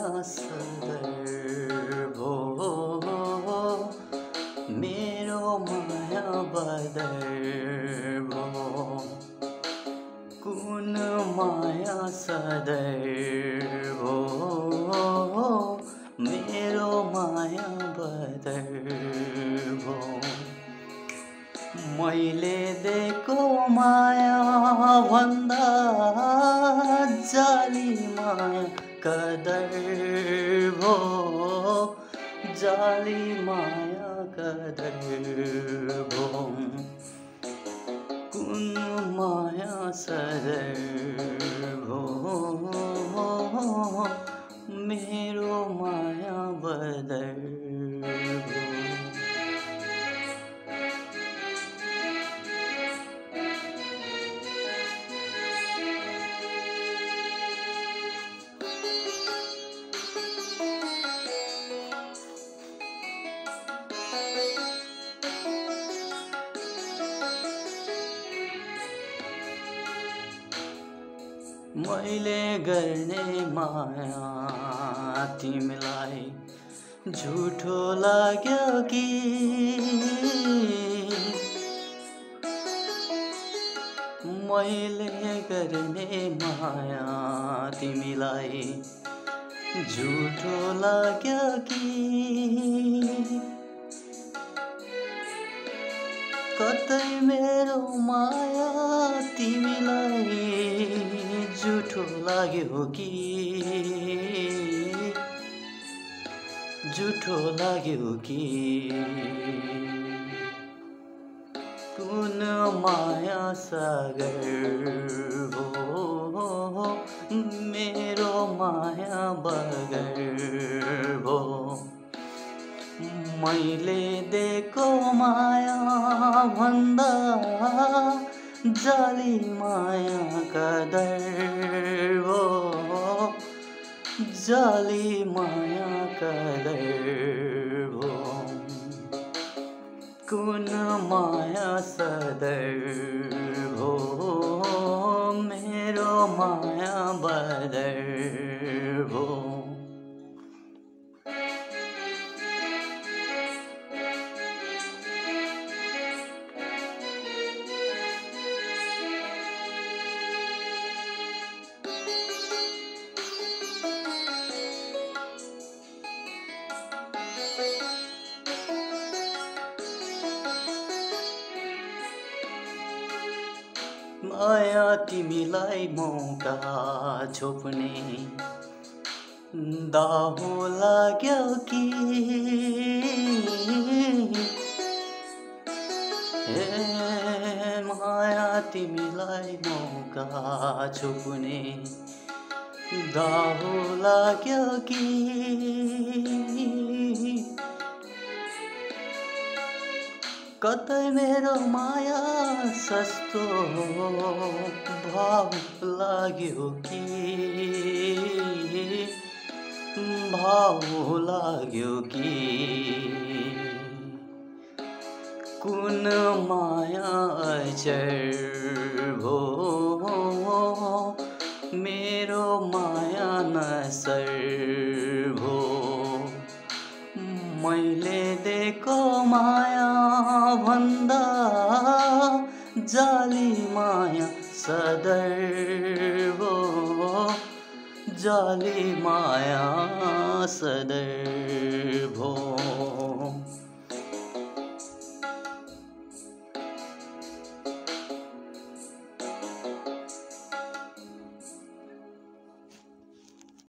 माया सदर भो मेरो माया बदर भो कुन माया सदर भो मेरो माया बदर भो मैले दिएको माया भन्दा जाली माया कदर भो जाली माया कदर भो कुन माया सदर भो मेरो माया बदर भो मैले गर्ने माया तिमीलाई झुठो लाग्यो कि मैले गर्ने माया तिमीलाई झुठो लाग्यो कि कतै मेरो माया तिमीलाई झुठो लाग्यो कि झुठो लाग्यो कि कुन माया सागर भो मेरो माया बगर भो मैले दिएको माया भन्दा जाली माया कदर भो जाली माया कदर भो कुन माया सदर भो मेरो माया बदर भो माया तिमीलाई मौका छोप्ने दाहो लाग्यो कि माया तिमीलाई मौका छोप्ने दाहो लाग्यो कि कतै मेरो माया सस्तो भाव लाग्यो कि भाव लाग्यो कि कुन माया अचर भो मेरो माया नसर भो मैले दिएको माया भन्दा जाली माया सदर भो जाली माया सदर